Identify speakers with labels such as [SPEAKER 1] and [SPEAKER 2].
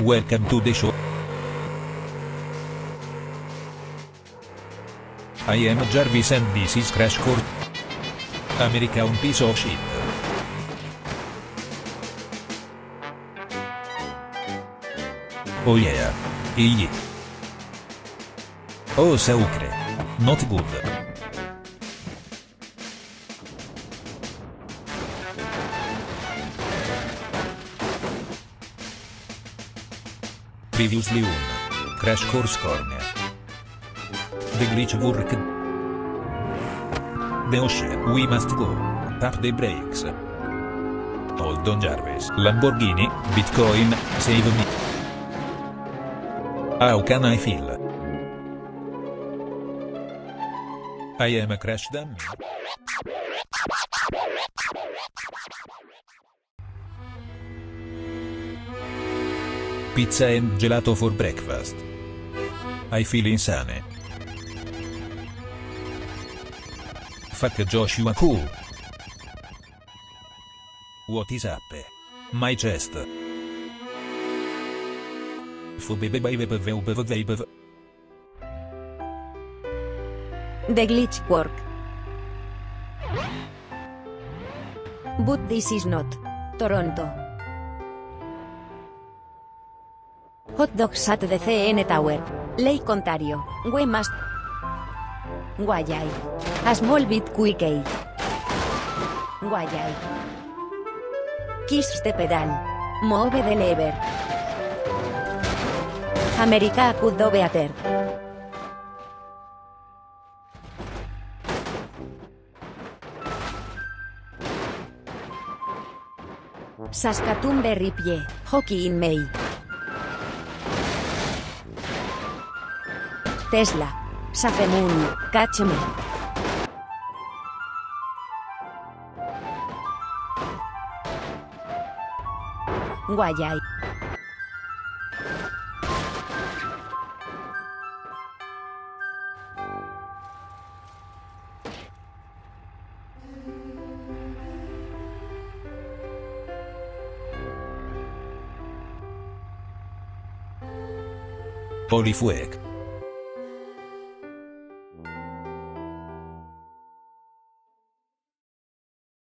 [SPEAKER 1] Welcome to the show. I am Jarvis and this is Crash Course. America un piece of shit. Oh yeah. Yeah. Oh saucre. Not good. Previously on Crash Course Corner. The glitch worked. The ocean, we must go. Tap the brakes. Hold on Jarvis. Lamborghini, Bitcoin, save me. How can I feel? I am a crash dummy. Pizza and gelato for breakfast. I feel insane. Fuck Joshua Cool. What is up? My chest.
[SPEAKER 2] The glitch work. But this is not Toronto. Hot dogs at the CN Tower. Lake Ontario. We must. Guayay. A small bit quickly. Guayay. Kiss the pedal. Move the lever. America could do better. Saskatoon Berry Pie, Hockey in May. Tesla. Safemoon, catch me. Guayay.
[SPEAKER 1] Holy fuck.